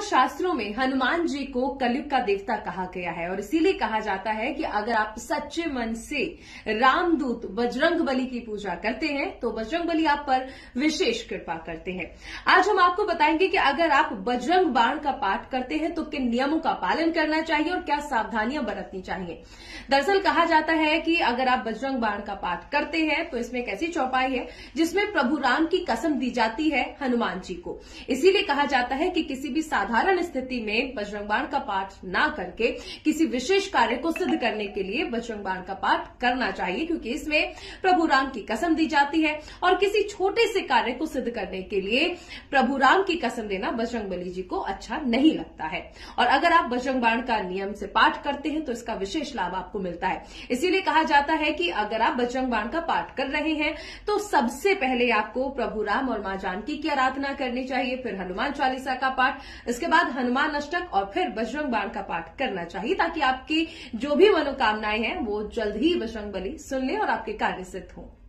शास्त्रों में हनुमान जी को कलयुग का देवता कहा गया है और इसीलिए कहा जाता है कि अगर आप सच्चे मन से रामदूत बजरंगबली की पूजा करते हैं तो बजरंगबली आप पर विशेष कृपा करते हैं। आज हम आपको बताएंगे कि अगर आप बजरंग बाण का पाठ करते हैं तो किन नियमों का पालन करना चाहिए और क्या सावधानियां बरतनी चाहिए। दरअसल कहा जाता है कि अगर आप बजरंग बाण का पाठ करते हैं तो इसमें एक ऐसी चौपाई है जिसमें प्रभु राम की कसम दी जाती है हनुमान जी को। इसीलिए कहा जाता है कि किसी भी साधारण स्थिति में बजरंग बाण का पाठ ना करके किसी विशेष कार्य को सिद्ध करने के लिए बजरंग बाण का पाठ करना चाहिए, क्योंकि इसमें प्रभु राम की कसम दी जाती है और किसी छोटे से कार्य को सिद्ध करने के लिए प्रभु राम की कसम देना बजरंगबली जी को अच्छा नहीं लगता है। और अगर आप बजरंग बाण का नियम से पाठ करते हैं तो इसका विशेष लाभ आपको मिलता है। इसीलिए कहा जाता है कि अगर आप बजरंग बाण का पाठ कर रहे हैं तो सबसे पहले आपको प्रभु राम और मां जानकी की आराधना करनी चाहिए, फिर हनुमान चालीसा का पाठ, इसके बाद हनुमान अष्टक और फिर बजरंग बाण का पाठ करना चाहिए, ताकि आपकी जो भी मनोकामनाएं हैं वो जल्द ही बजरंगबली सुन ले और आपके कार्य सिद्ध हों।